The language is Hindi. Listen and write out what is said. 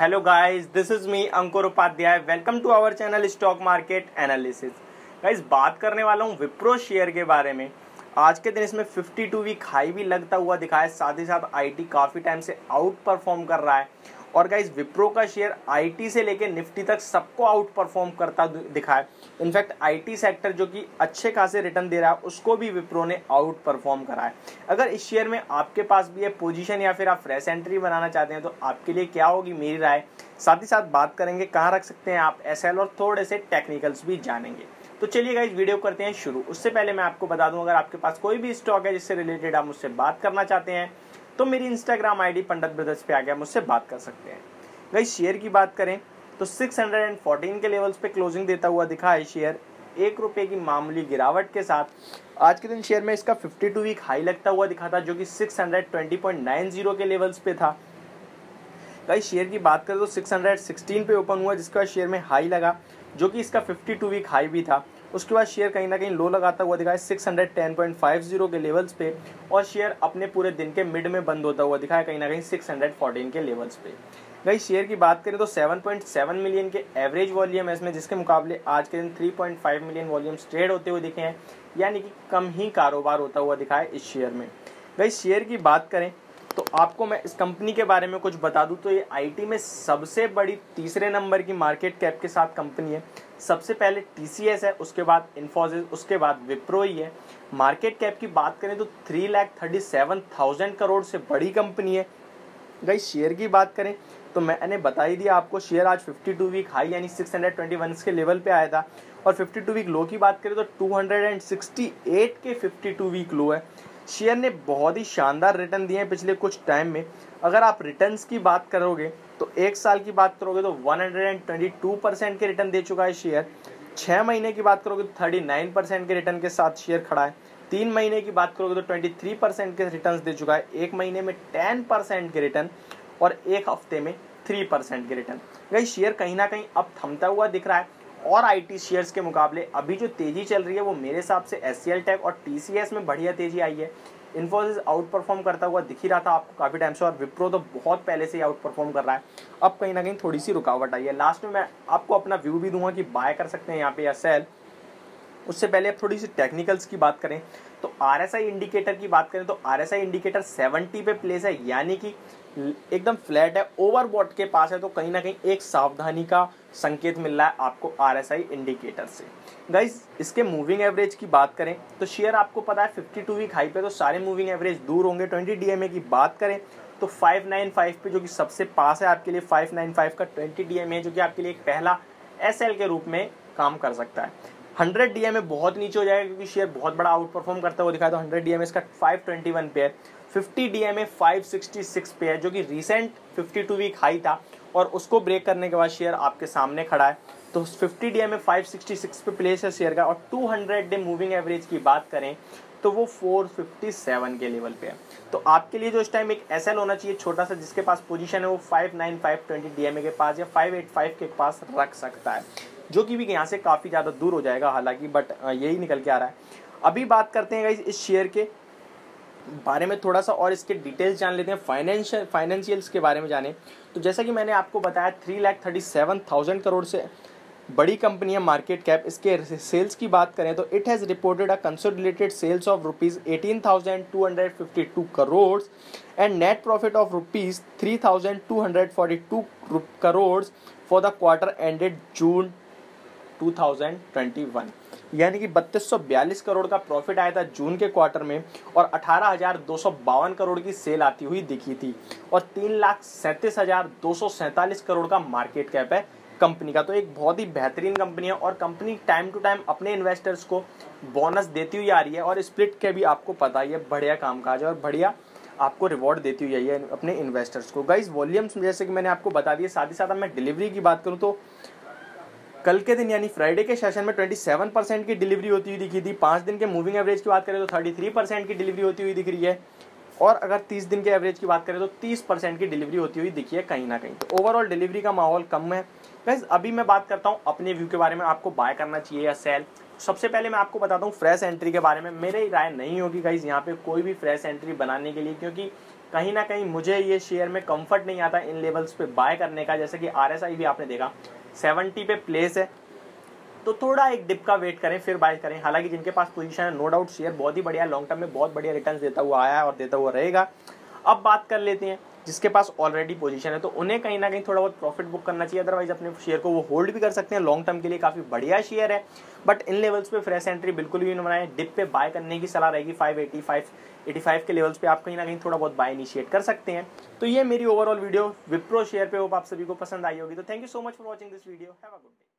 Hello guys, this is me Ankur Upadhyay. Welcome to our channel stock market analysis. Guys, बात करने वाला हूँ विप्रो शेयर के बारे में। आज के दिन इसमें 52 वीक हाई भी लगता हुआ दिखा है, साथ ही साथ आईटी काफी टाइम से आउट परफॉर्म कर रहा है। और गाइस, विप्रो का शेयर आईटी से लेकर निफ्टी तक सबको आउट परफॉर्म करता दिखा है। इनफैक्ट आईटी सेक्टर जो कि अच्छे खासे रिटर्न दे रहा है, उसको भी विप्रो ने आउट परफॉर्म करा है। अगर इस शेयर में आपके पास भी है पोजीशन या फिर आप फ्रेश एंट्री बनाना चाहते हैं तो आपके लिए क्या होगी मेरी राय। साथ ही साथ बात करेंगे कहाँ रख सकते हैं आप एसएल, और थोड़े से टेक्निकल्स भी जानेंगे। तो चलिए गाइस, वीडियो करते हैं शुरू। उससे पहले मैं आपको बता दूं, अगर आपके पास कोई भी स्टॉक है जिससे रिलेटेड आप मुझसे बात करना चाहते हैं तो मेरी इंस्टाग्राम आईडी पंडित ब्रदर्स पे आके मुझसे बात कर सकते हैं। गाइस, शेयर की बात करें तो 614 के लेवल्स पे क्लोजिंग देता हुआ दिखा है शेयर, ₹1 की मामूली गिरावट के साथ। आज के दिन शेयर में इसका 52 वीक हाई लगता हुआ दिखा था, जो कि 620.90 के लेवल्स पे था। गाइस, शेयर की बात करें तो 616 पे ओपन हुआ, जिसके बाद शेयर में हाई लगा, जो कि इसका 52 वीक हाई भी था। उसके बाद शेयर कहीं ना कहीं लो लगाता हुआ दिखा है 610.50 के लेवल्स पे, और शेयर अपने पूरे दिन के मिड में बंद होता हुआ दिखा है कहीं ना कहीं 614 के लेवल्स पे। गाइस, शेयर की बात करें तो 7.7 मिलियन के एवरेज वॉल्यूम है इसमें, जिसके मुकाबले आज के दिन 3.5 मिलियन वॉल्यूम्स ट्रेड होते हुए दिखे हैं, यानी कि कम ही कारोबार होता हुआ दिखा है इस शेयर में। गाइस, शेयर की बात करें तो आपको मैं इस कंपनी के बारे में कुछ बता दूं तो ये आईटी में सबसे बड़ी तीसरे नंबर की मार्केट कैप के साथ कंपनी है। सबसे पहले टीसीएस है, उसके बाद इन्फोसिस, उसके बाद विप्रो ही है। मार्केट कैप की बात करें तो 3,37,000 करोड़ से बड़ी कंपनी है। गाइस, शेयर की बात करें तो मैंने बता ही दिया आपको, शेयर आज 52 वीक हाई यानी 621 के लेवल पे आया था, और 52 वीक लो की बात करें तो 268 के 52 वीक लो है। शेयर ने बहुत ही शानदार रिटर्न दिए हैं पिछले कुछ टाइम में। अगर आप रिटर्न्स की बात करोगे तो एक साल की बात करोगे तो 122% के रिटर्न दे चुका है शेयर। 6 महीने की बात करोगे तो 39% के रिटर्न के साथ शेयर खड़ा है। 3 महीने की बात करोगे तो 23% के रिटर्न दे चुका है। एक महीने में 10% के रिटर्न, और एक हफ्ते में 3% के रिटर्न। भाई, शेयर कहीं ना कहीं अब थमता हुआ दिख रहा है, और आईटी शेयर्स के मुकाबले अभी जो तेजी चल रही है वो मेरे हिसाब से एचसीएल टेक और टीसीएस में बढ़िया तेजी आई है। इन्फोसिस आउट परफॉर्म करता हुआ दिख ही रहा था आपको काफी टाइम से, और विप्रो तो बहुत पहले से ही आउट परफॉर्म कर रहा है। अब कहीं ना कहीं थोड़ी सी रुकावट आई है। लास्ट में मैं आपको अपना व्यू भी दूंगा कि बाय कर सकते हैं यहाँ पे या सेल। उससे पहले अब थोड़ी सी टेक्निकल्स की बात करें तो आरएसआई इंडिकेटर की बात करें तो आरएसआई इंडिकेटर 70 पे प्लेस है, यानी कि एकदम फ्लैट है, ओवरबॉट के पास है। तो कहीं ना कहीं एक सावधानी का संकेत मिल रहा है आपको आरएसआई इंडिकेटर से। गाइस, इसके मूविंग एवरेज की बात करें तो शेयर आपको पता है 52 वीक हाई पे तो सारे मूविंग एवरेज दूर होंगे। 20 डीएमए की बात करें तो 595 पे, जो कि सबसे पास है आपके लिए। 595 का 20 डीएमए, जो कि आपके लिए एक पहला एसएल के रूप में काम कर सकता है। 100 डीएमए बहुत नीचे हो जाएगा क्योंकि शेयर बहुत बड़ा आउट परफॉर्म करता हुआ दिखा है, तो 100 डीएमए इसका 521 पे है। 50 डीएमए 566 पे है, जो कि रिसेंट 52 वीक हाई था, और उसको ब्रेक करने के बाद शेयर आपके सामने खड़ा है। तो 50 डीएमए 566 पे प्लेस है शेयर का। और 200 डे मूविंग एवरेज की बात करें तो वो 457 के लेवल पे है। तो आपके लिए जो इस टाइम एक एसएल होना चाहिए छोटा सा, जिसके पास पोजीशन है, वो 595 डीएमए के पास या 585 के पास रख सकता है, जो कि भी यहाँ से काफ़ी ज़्यादा दूर हो जाएगा हालांकि, बट यही निकल के आ रहा है। अभी बात करते हैं गाइस इस शेयर के बारे में थोड़ा सा, और इसके डिटेल्स जान लेते हैं। फाइनेंशियल्स के बारे में जाने तो जैसा कि मैंने आपको बताया 3,37,000 करोड़ से बड़ी कंपनी है मार्केट कैप। इसके सेल्स की बात करें तो it has reported a consolidated sales of ₹18,252 crore and net profit of ₹3,242 crore for the quarter ended June 2021, यानी कि 3242 करोड़ का प्रॉफिट आया था जून के क्वार्टर में, और 18,252 करोड़ की सेल आती हुई दिखी थी, और 3,37,247 करोड़ का मार्केट कैप है कंपनी का। तो एक बहुत ही बेहतरीन कंपनी है, और कंपनी टाइम टू टाइम अपने इन्वेस्टर्स को बोनस देती हुई आ रही है, और स्प्लिट के भी आपको पता ही है, बढ़िया कामकाज है और बढ़िया आपको रिवॉर्ड देती हुई आई है अपने इन्वेस्टर्स को। गाइस, वॉल्यूम्स जैसे कि मैंने आपको बता दिया, साथ ही साथ मैं डिलीवरी की बात करूँ तो कल के दिन यानी फ्राइडे के सेशन में 27% की डिलीवरी होती हुई दिखी थी। 5 दिन के मूविंग एवरेज की बात करें तो 33% की डिलीवरी होती हुई दिख रही है, और अगर 30 दिन के एवरेज की बात करें तो 30% की डिलीवरी होती हुई दिखी है कहीं ना कहीं। तो ओवरऑल डिलीवरी का माहौल कम है। गाइस, अभी मैं बात करता हूँ अपने व्यू के बारे में, आपको बाय करना चाहिए या सेल। सबसे पहले मैं आपको बताता हूँ फ्रेश एंट्री के बारे में। मेरी राय नहीं होगी गाइस यहाँ पे कोई भी फ्रेश एंट्री बनाने के लिए, क्योंकि कहीं ना कहीं मुझे ये शेयर में कंफर्ट नहीं आता इन लेवल्स पे बाय करने का। जैसे कि RSI भी आपने देखा 70 पे प्लेस है, तो थोड़ा एक डिप का वेट करें फिर बाय करें। हालांकि जिनके पास पोजीशन है नो डाउट शेयर बहुत ही बढ़िया है, लॉन्ग टर्म में बहुत बढ़िया रिटर्न देता हुआ आया है और देता हुआ रहेगा। अब बात कर लेते हैं जिसके पास ऑलरेडी पोजीशन है, तो उन्हें कहीं ना कहीं थोड़ा बहुत प्रॉफिट बुक करना चाहिए, अदरवाइज अपने शेयर को वो होल्ड भी कर सकते हैं। लॉन्ग टर्म के लिए काफी बढ़िया शेयर है, बट इन लेवल्स पे फ्रेश एंट्री बिल्कुल भी नहीं बनाए। डिप पे बाय करने की सलाह रहेगी 585 के लेवल्स पे आप कहीं ना कहीं थोड़ा बहुत बाय इनिशिएट कर सकते हैं। तो ये मेरी ओवरऑल वीडियो विप्रो शेयर पे, होप आप सभी को पसंद आई होगी। तो thank you so much for watching this video, have a good day.